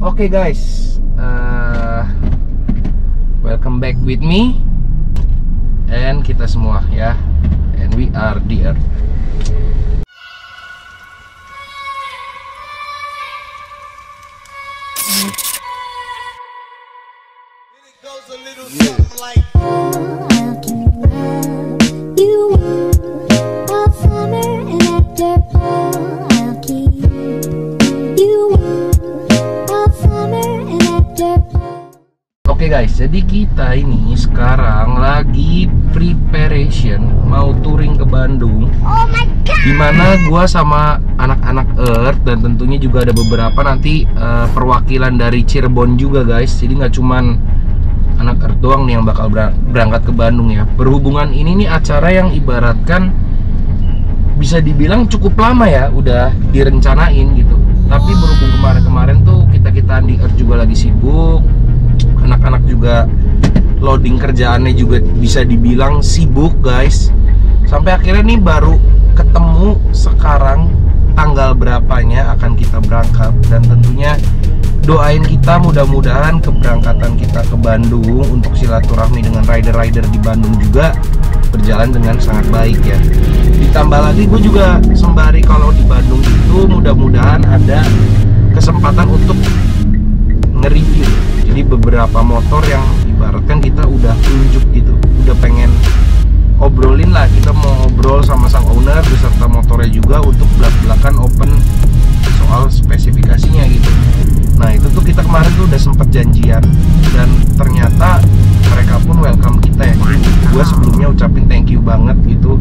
Oke guys, welcome back with me and kita semua ya, and we are the Earth. Oke guys, jadi kita ini sekarang lagi preparation mau touring ke Bandung. Oh my god. Dimana gua sama anak-anak Earth dan tentunya juga ada beberapa nanti perwakilan dari Cirebon juga guys. Jadi nggak cuman anak Earth doang nih yang bakal berangkat ke Bandung ya. Berhubungan ini nih acara yang ibaratkan bisa dibilang cukup lama ya udah direncanain gitu. Tapi berhubung kemarin-kemarin tuh kita-kita di Earth juga lagi sibuk. Anak-anak juga loading kerjaannya juga bisa dibilang sibuk guys. Sampai akhirnya nih baru ketemu sekarang tanggal berapanya akan kita berangkat. Dan tentunya doain kita mudah-mudahan keberangkatan kita ke Bandung untuk silaturahmi dengan rider-rider di Bandung juga berjalan dengan sangat baik ya. Ditambah lagi gue juga sembari kalau di Bandung itu mudah-mudahan ada kesempatan untuk nge-review. Jadi beberapa motor yang ibaratkan kita udah tunjuk gitu, udah pengen obrolin lah, kita mau ngobrol sama sang owner beserta motornya juga untuk belak-belakan open soal spesifikasinya gitu. Nah itu tuh kita kemarin tuh udah sempet janjian dan ternyata mereka pun welcome kita ya. Gue sebelumnya ucapin thank you banget gitu.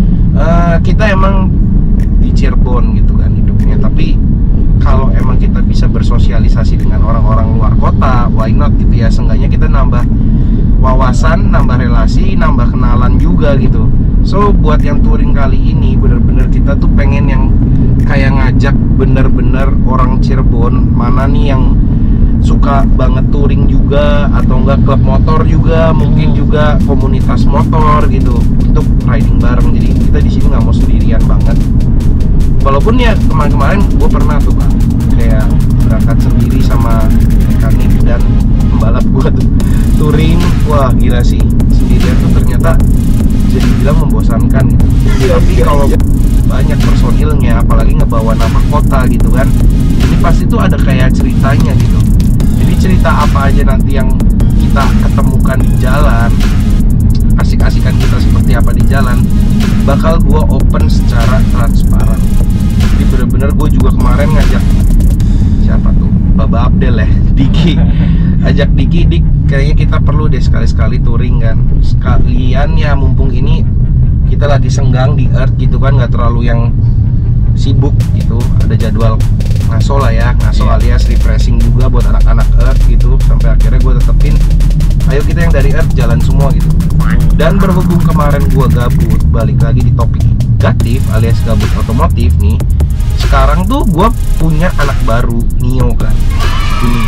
Kita emang di Cirebon gitu kan hidupnya, tapi kalau emang kita bisa bersosialisasi dengan orang-orang luar kota, why not gitu ya. Seenggaknya kita nambah wawasan, nambah relasi, nambah kenalan juga gitu. So buat yang touring kali ini bener-bener kita tuh pengen yang kayak ngajak bener-bener orang Cirebon, mana nih yang suka banget touring juga atau enggak klub motor juga, mungkin juga komunitas motor gitu untuk riding bareng. Jadi kita di sini nggak mau sendirian banget. Walaupun ya kemarin-kemarin gue pernah tuh Pak, kayak berangkat sendiri sama mekanik dan pembalap gue tuh touring, wah gila sih, sendirian tuh ternyata jadi bilang membosankan gitu. Tapi kalau banyak personilnya, apalagi ngebawa nama kota gitu kan, ini pasti tuh ada kayak ceritanya gitu. Jadi cerita apa aja nanti yang kita ketemukan di jalan, asik-asikan kita seperti apa di jalan, bakal gue open secara transparan. Jadi bener-bener gue juga kemarin ngajak siapa tuh, Baba Abdel ya, Diki. Ajak Diki, Dik kayaknya kita perlu deh sekali-sekali touring kan. Sekalian ya mumpung ini kita lagi senggang di Earth gitu kan, nggak terlalu yang sibuk gitu. Ada jadwal ngaso lah ya, ngaso alias refreshing juga buat anak-anak Earth gitu. Sampai akhirnya gue tetepin, ayo kita yang dari Earth jalan semua gitu. Dan berhubung kemarin gue gabut, balik lagi di topik gatif alias gabut otomotif nih. Sekarang tuh gue punya anak baru, Nio kan, Kuning.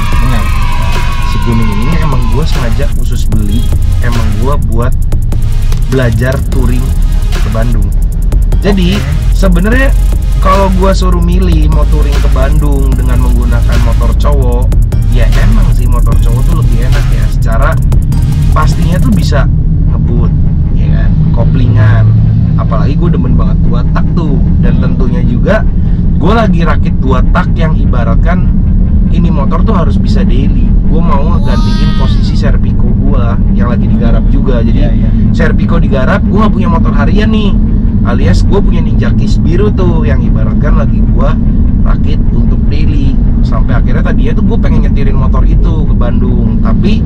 Si Kuning ini emang gue sengaja khusus beli, emang gue buat belajar touring ke Bandung. Jadi sebenarnya kalau gue suruh milih mau touring ke Bandung dengan menggunakan motor cowok, ya emang sih motor cowok tuh lebih enak ya. Secara pastinya tuh bisa ngebut, ya kan, koplingan. Apalagi gue demen banget dua tak tuh. Dan tentunya juga gue lagi rakit dua tak yang ibaratkan ini motor tuh harus bisa daily. Gue mau gantiin posisi Serpico gue yang lagi digarap juga. Jadi Serpico digarap, gue gak punya motor harian nih, alias gue punya Ninja Kiss biru tuh yang ibaratkan lagi gue rakit untuk daily. Sampai akhirnya tadinya tuh gue pengen nyetirin motor itu ke Bandung, tapi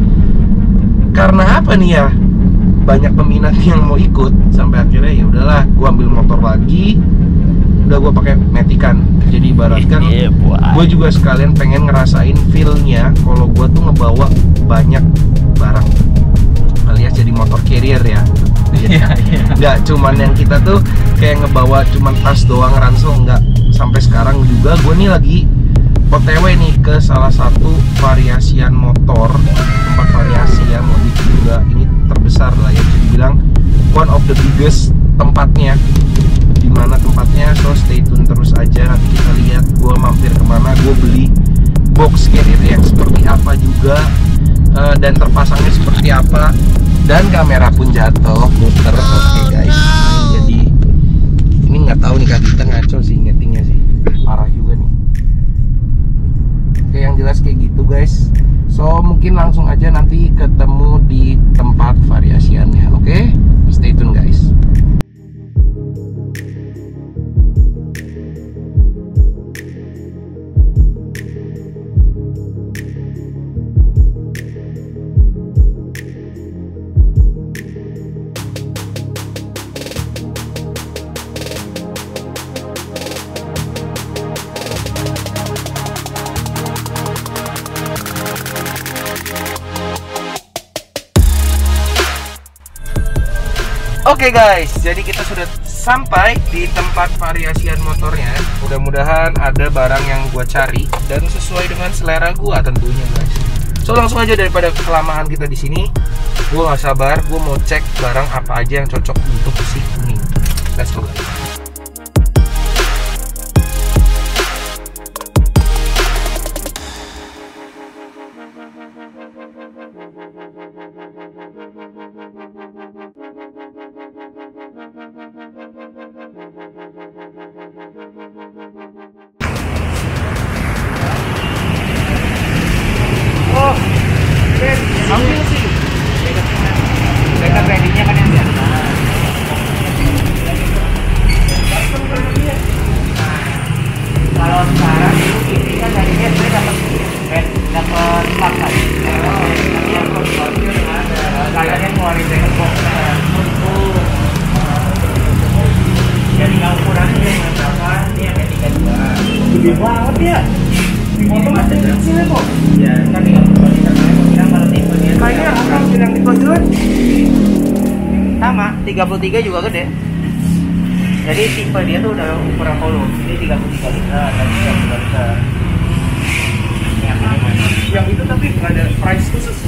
karena apa nih ya, banyak peminat yang mau ikut. Sampai akhirnya ya udahlah, gue ambil motor lagi, udah gue pakai Metikan. Jadi ibaratkan gue juga sekalian pengen ngerasain feelnya kalau gue tuh ngebawa banyak barang, alias jadi motor carrier ya. Nggak cuman yang kita tuh kayak ngebawa cuman tas doang ransel, nggak. Sampai sekarang juga gue nih lagi OTW nih ke salah satu variasian motor, tempat variasi ya, modif juga ini terbesar lah ya, bisa dibilang one of the biggest tempatnya. Dimana tempatnya, so stay tune terus aja, nanti kita lihat gue mampir kemana. Gue beli box carrier yang apa juga, dan terpasangnya seperti apa, dan kamera pun jatuh muter. Oke guys, jadi ini nggak tahu nih, Kak Dita ngaco sih nyetingnya sih, parah juga nih. Oke, yang jelas kayak gitu guys. So mungkin langsung aja nanti ketemu di tempat variasiannya. Oke, stay tune guys. Oke guys, jadi kita sudah sampai di tempat variasian motornya. Mudah-mudahan ada barang yang gua cari dan sesuai dengan selera gua tentunya guys. So langsung aja, daripada kelamaan kita di sini, gua nggak sabar, gua mau cek barang apa aja yang cocok untuk si kuning. Let's go guys. Ambil sih. Dekat ready-nya kan yang biasa. Kalau sekarang ini kan tadinya saya dapat part tadi. Tapi yang konsorsium ada. Kayaknya keluarin second box. Jadi nggak ukurannya dia berapa? Ini yang 32. Gede banget ya. Motor masih kecil ya kok? Ya, kan tinggal bilang kalau tipe dia. Kayaknya orang bilang tipe John. Sama, 33 juga gede. Jadi tipe dia tuh udah ukuran polo. Ini 33 liter, dan 32 liter. Yang itu tapi nggak ada price khusus.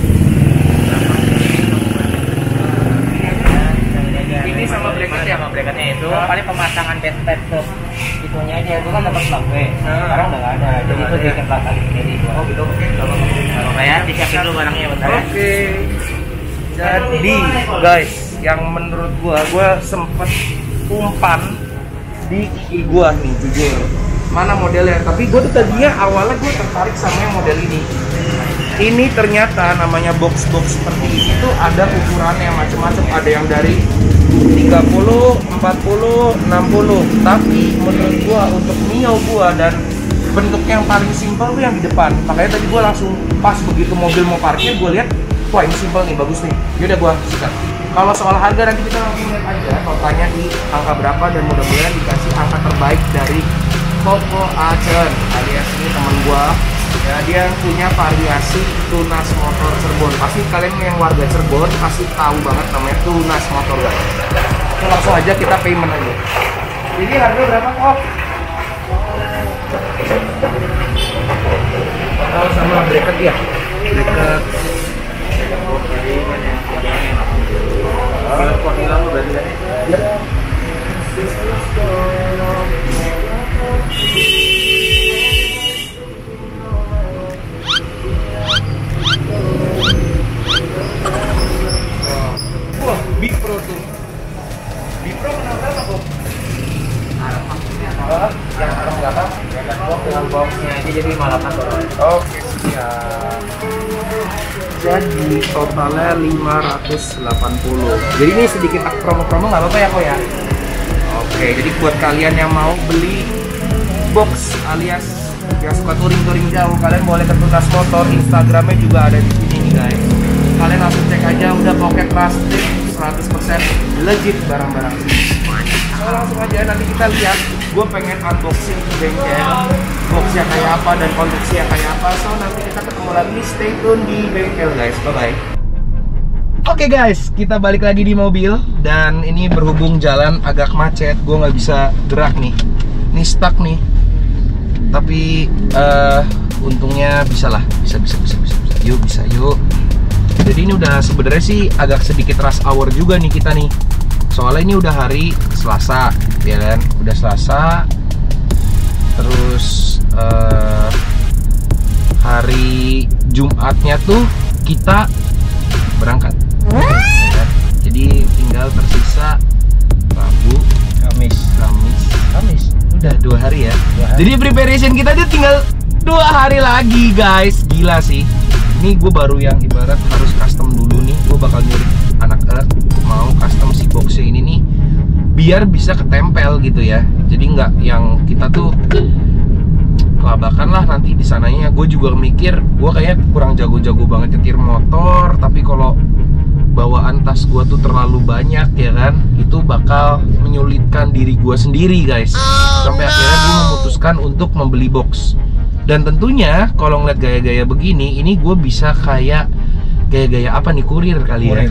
Ini sama bracketnya, itu paling pemasangan bed ke itunya aja. Itu kan dapat plug B. Sekarang udah nggak ada. Jadi itu bikin plug lagi sendiri. Oh gitu. Oke. Kalau kayak disiapin dulu barangnya bentar. Oke. Jadi guys, yang menurut gua sempet umpan di gigi gua nih jujur. Mana modelnya? Tapi gua tuh tadinya awalnya gua tertarik sama yang model ini. Ini ternyata namanya box-box seperti ini tuh ada ukurannya macam-macam. Ada yang dari 30, 40, 60. Tapi menurut gua untuk Mio gua dan bentuknya yang paling simpel tuh yang di depan. Makanya tadi gua langsung pas begitu mobil mau parkir, gua lihat, wah ini simpel nih, bagus nih. Yaudah gua sikat. Kalau soal harga nanti kita langsung lihat aja totalnya di angka berapa, dan mudah-mudahan dikasih angka terbaik dari Koko Acen alias ini teman gua. Ya, dia punya variasi Tunas Motor Cirebon. Pasti kalian yang warga Cirebon pasti tahu banget namanya Tunas Motor guys. So, langsung aja kita payment aja. Jadi harga berapa kok? Oh, sama bracket ya? Bracket. Kok hilang berarti kan? Ya. Wah, Bipro tuh. Bipro kenal berapa kok? Arah maksudnya yang arah belakang dengan boxnya aja jadi 58 dolar. Oke, siap. Jadi totalnya 580. Jadi ini sedikit promo-promo nggak apa-apa ya kok ya? Oke, jadi buat kalian yang mau beli box alias yang suka touring-touring jauh, kalian boleh ke Tunas Motor. Instagramnya juga ada di sini nih guys. Kalian langsung cek aja, udah pocket plastik 100% legit barang-barang sini. So langsung aja nanti kita lihat. Gue pengen unboxing di bengkel, boxnya kayak apa dan konstruksinya kayak apa. So nanti kita ketemu lagi, stay tune di bengkel guys. Bye bye. Oke guys, kita balik lagi di mobil. Dan ini berhubung jalan agak macet, gue nggak bisa gerak nih. Ini stuck nih. Tapi untungnya bisa lah, bisa. Yuk bisa yuk. Jadi ini udah sebenarnya sih agak sedikit rush hour juga nih kita nih. Soalnya ini udah hari Selasa, ya kan? Udah Selasa. Terus hari Jumatnya tuh kita berangkat. Ya. Jadi tinggal tersisa Rabu, Kamis. Udah 2 hari ya. Jadi preparation kita aja tinggal 2 hari lagi guys. Gila sih. Ini gue baru yang ibarat harus custom dulu nih. Gue bakal nyurik anak Earth, mau custom si boxnya ini nih biar bisa ketempel gitu ya. Jadi nggak yang kita tuh kelabakan lah nanti di sananya. Gue juga mikir gue kayak kurang jago-jago banget nyetir motor, tapi kalau bawaan tas gue tuh terlalu banyak ya kan, itu bakal menyulitkan diri gue sendiri guys. Sampai akhirnya gue memutuskan untuk membeli box. Dan tentunya kalau ngeliat gaya-gaya begini, ini gue bisa kayak gaya-gaya apa nih, kurir kali ya,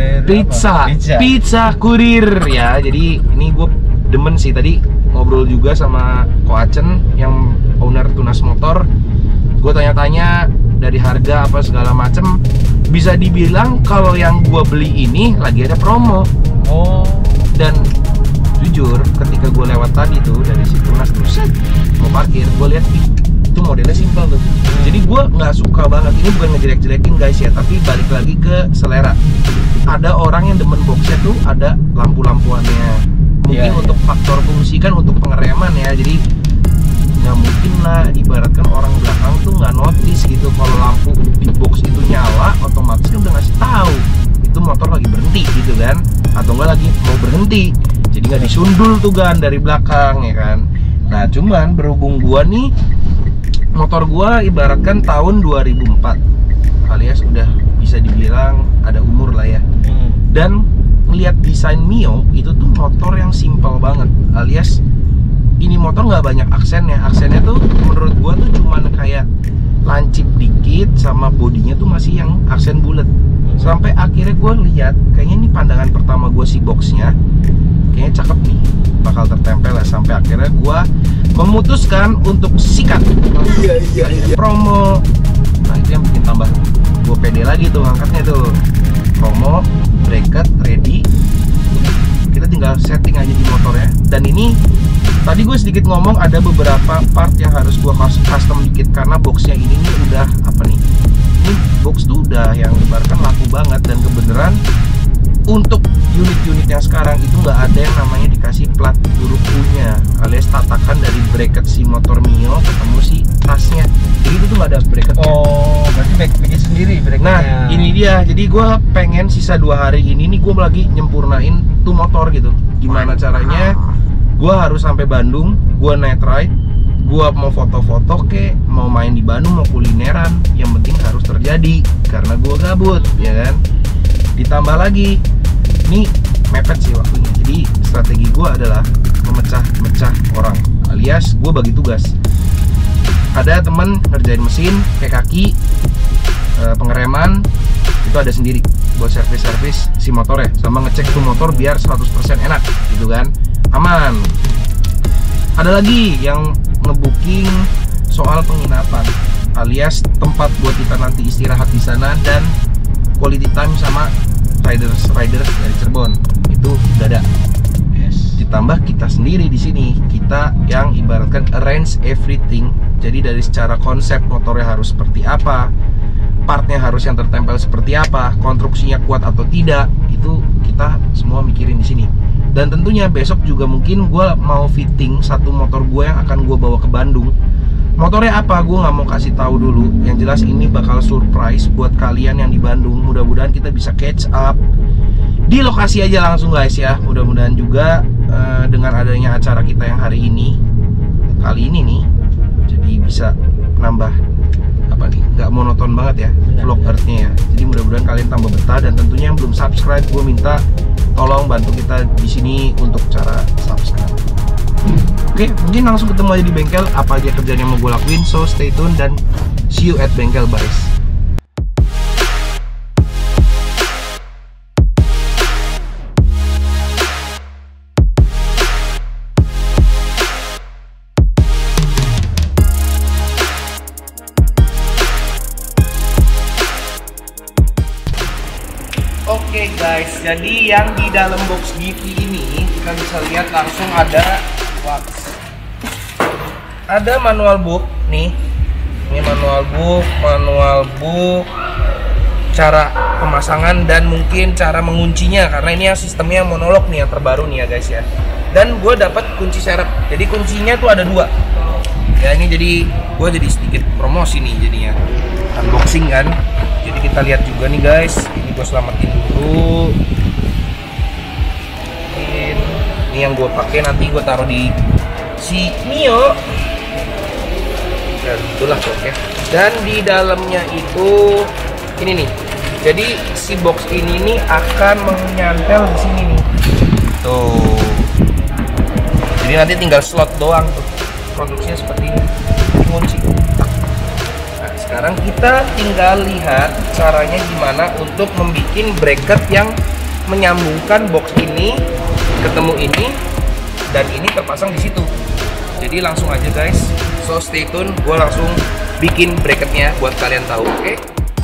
pizza kurir ya. Jadi ini gue demen sih, tadi ngobrol juga sama Ko Acen yang owner Tunas Motor. Gue tanya-tanya dari harga apa segala macem. Bisa dibilang kalau yang gue beli ini lagi ada promo. Dan jujur ketika gue lewat tadi tuh dari si Tunas tuh mau parkir, gue lihat itu modelnya simpel tuh. Jadi gue nggak suka banget. Ini bukan ngejelek-jelekin guys ya, tapi balik lagi ke selera. Ada orang yang demen boxnya tuh ada lampu-lampuannya. Mungkin untuk faktor fungsi kan, untuk pengereman ya. Jadi nggak mungkin lah ibaratkan orang belakang tuh nggak notice gitu kalau lampu di box itu nyala, otomatis kan udah ngasih tahu itu motor lagi berhenti gitu kan, atau enggak lagi mau berhenti. Jadi nggak disundul tuh kan dari belakang ya kan. Nah cuman berhubung gua nih, motor gua ibaratkan tahun 2004 alias udah bisa dibilang ada umur lah ya. Dan ngeliat desain Mio itu tuh motor yang simple banget, alias ini motor nggak banyak aksennya. Aksennya tuh menurut gua tuh cuman kayak lancip dikit, sama bodinya tuh masih yang aksen bulat. Sampai akhirnya gua lihat kayaknya ini pandangan pertama gua si boxnya kayaknya cakep nih, bakal tertempel ya. Sampai akhirnya gua memutuskan untuk sikat promo. Nah itu yang bikin tambah gua pede lagi tuh angkatnya tuh. Promo, bracket, ready. Kita tinggal setting aja di motornya. Dan ini tadi gue sedikit ngomong ada beberapa part yang harus gue custom dikit, karena boxnya ini nih udah apa nih, ini box tuh udah yang ibaratkan laku banget. Dan kebenaran untuk unit-unit yang sekarang itu nggak ada yang namanya dikasih plat huruf U-nya, alias tatakan dari bracket si motor Mio ketemu si tasnya. Jadi itu tuh nggak ada bracketnya. Oh, berarti bikin sendiri bracketnya. Nah ini dia, jadi gue pengen sisa 2 hari ini nih gue lagi nyempurnain tuh motor gitu. Gimana caranya gue harus sampai Bandung, gue night ride, gue mau foto-foto kek, mau main di Bandung, mau kulineran, yang penting harus terjadi karena gue gabut ya kan. Ditambah lagi ini mepet sih waktunya, jadi strategi gue adalah memecah-mecah orang, alias gue bagi tugas. Ada temen ngerjain mesin kayak kaki, pengereman itu ada sendiri buat servis-servis si motor ya, sama ngecek tuh motor biar 100% enak gitu kan, aman. Ada lagi yang ngebooking soal penginapan, alias tempat buat kita nanti istirahat di sana dan quality time sama riders dari Cirebon itu udah ada. Ditambah kita sendiri di sini, kita yang ibaratkan arrange everything. Jadi dari secara konsep motornya harus seperti apa, partnya harus yang tertempel seperti apa, konstruksinya kuat atau tidak, itu kita semua mikirin di sini. Dan tentunya besok juga mungkin gue mau fitting satu motor gue yang akan gue bawa ke Bandung. Motornya apa gue nggak mau kasih tahu dulu. Yang jelas ini bakal surprise buat kalian yang di Bandung. Mudah-mudahan kita bisa catch up di lokasi aja langsung guys ya. Mudah-mudahan juga dengan adanya acara kita yang hari ini, kali ini nih, jadi bisa nambah apa nih, nggak monoton banget ya vlog Earth-nya ya. Jadi mudah-mudahan kalian tambah betah, dan tentunya yang belum subscribe gue minta tolong bantu kita di sini untuk cara subscribe. Oke, mungkin langsung ketemu aja di bengkel, apa aja kerjaan yang mau gue lakuin. So stay tune dan see you at bengkel guys. Oke guys, jadi yang di dalam box GV ini kita bisa lihat langsung ada wax, ada manual book nih, Ini manual book, cara pemasangan dan mungkin cara menguncinya, karena ini yang sistemnya monolog nih yang terbaru nih ya guys ya. Dan gue dapat kunci serep, jadi kuncinya tuh ada 2 ya. Ini jadi gue jadi sedikit promosi nih jadinya, unboxing kan. Jadi kita lihat juga nih guys, ini gue selamatin dulu. Ini yang gue pakai nanti gue taruh di si Mio. Dan itulah oke. Dan di dalamnya itu ini nih. Jadi si box ini nih akan menyantel di sini nih. Tuh. Jadi nanti tinggal slot doang tuh. Produksinya seperti ini. Kunci. Nah, sekarang kita tinggal lihat caranya gimana untuk membuat bracket yang menyambungkan box ini ketemu ini dan ini terpasang di situ. Jadi langsung aja guys. So stay tune, gue langsung bikin bracketnya buat kalian tahu, oke?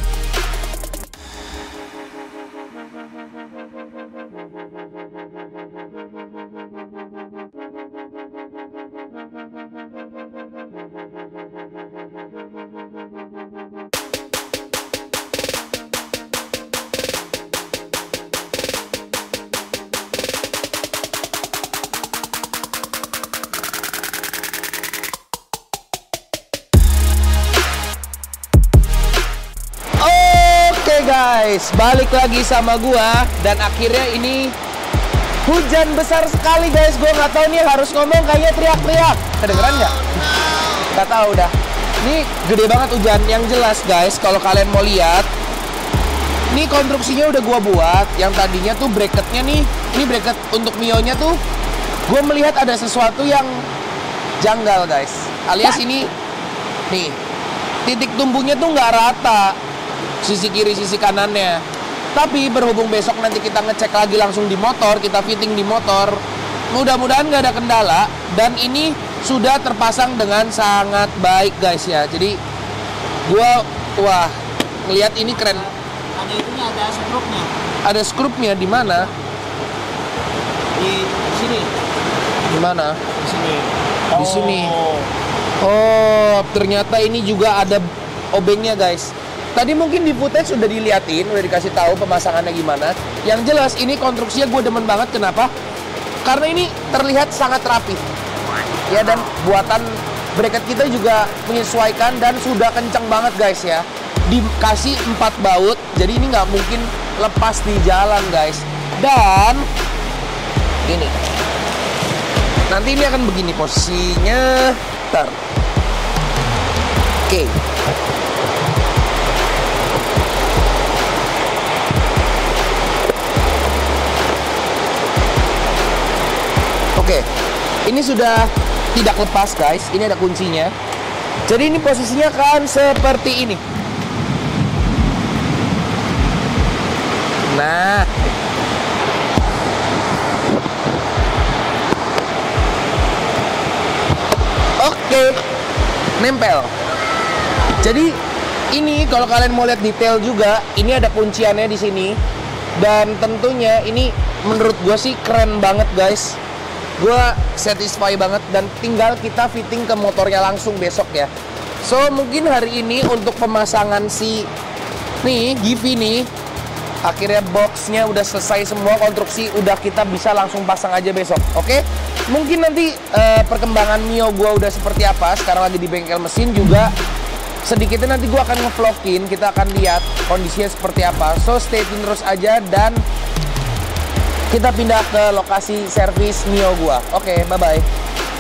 Guys, balik lagi sama gua dan akhirnya ini hujan besar sekali guys. Gua nggak tahu nih harus ngomong kayaknya teriak-teriak. Kedengeran nggak? Nggak tahu dah. Ini gede banget hujan. Yang jelas guys, kalau kalian mau lihat, ini konstruksinya udah gua buat. Yang tadinya tuh bracketnya nih, ini bracket untuk Mio-nya tuh, gua melihat ada sesuatu yang janggal guys. Alias ini, nih, titik tumbuhnya tuh nggak rata. Sisi kiri, sisi kanannya. Tapi berhubung besok nanti kita ngecek lagi langsung di motor, kita fitting di motor, mudah-mudahan nggak ada kendala. Dan ini sudah terpasang dengan sangat baik guys ya. Jadi gua wah ngelihat ini keren. Ada itunya, ada skrupnya. Ada skrupnya di mana? Di sini. Di mana? Di sini. Di sini. Oh, ternyata ini juga ada obengnya guys. Tadi mungkin di footage sudah diliatin, udah dikasih tahu pemasangannya gimana. Yang jelas ini konstruksinya gue demen banget. Kenapa? Karena ini terlihat sangat rapi. Ya, dan buatan bracket kita juga menyesuaikan dan sudah kenceng banget guys ya. Dikasih 4 baut, jadi ini nggak mungkin lepas di jalan guys. Dan ini nanti ini akan begini posisinya. Oke. Oke, ini sudah tidak lepas guys. Ini ada kuncinya. Jadi ini posisinya kan seperti ini. Nah, oke, nempel. Jadi ini kalau kalian mau lihat detail juga, ini ada kunciannya di sini. Dan tentunya ini menurut gue sih keren banget guys. Gue satisfy banget dan tinggal kita fitting ke motornya langsung besok ya. So mungkin hari ini untuk pemasangan si nih Givi nih, akhirnya boxnya udah selesai semua, konstruksi udah kita bisa langsung pasang aja besok. Oke? Mungkin nanti perkembangan Mio gue udah seperti apa. Sekarang lagi di bengkel mesin juga. Sedikitnya nanti gue akan ngevlogin, kita akan lihat kondisinya seperti apa. So stay tune terus aja dan kita pindah ke lokasi servis Mio gua. Oke, bye-bye.